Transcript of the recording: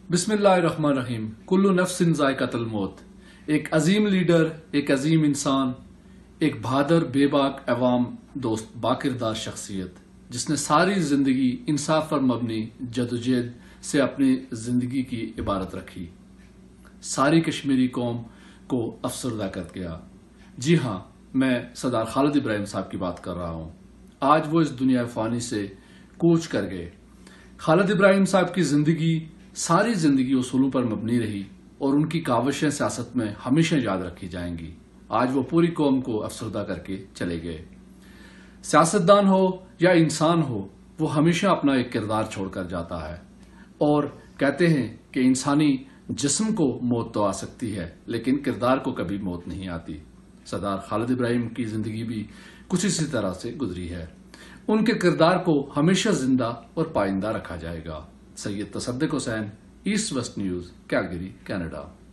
بسم اللہ الرحمن الرحیم. کلو نفس ذائقۃ الموت. ایک عظیم لیڈر، ایک عظیم انسان، ایک بہادر بے باک عوام دوست باکردار شخصیت جس نے ساری زندگی انصاف پر مبنی جدوجہد سے اپنی زندگی کی عبارت رکھی، ساری کشمیری قوم کو افسردہ کر گیا. جی ہاں، میں سردار خالد ابراہیم صاحب کی بات کر رہا ہوں. آج وہ اس دنیا فانی سے کوچ کر گئے. خالد ابراہیم صاحب کی زندگی ساری زندگی اصولوں پر مبنی رہی اور ان کی کاوشیں سیاست میں ہمیشہ یاد رکھی جائیں گی. آج وہ پوری قوم کو افسردہ کر کے چلے گئے. سیاستدان ہو یا انسان ہو، وہ ہمیشہ اپنا ایک کردار چھوڑ کر جاتا ہے، اور کہتے ہیں کہ انسانی جسم کو موت تو آ سکتی ہے لیکن کردار کو کبھی موت نہیں آتی. سردار خالد ابراہیم کی زندگی بھی کچھ اسی طرح سے گزری ہے. ان کے کردار کو ہمیشہ زندہ اور پائندہ رکھا جائے گا. Syed Tasadduq Hussain, east west news, Calgary, Canada.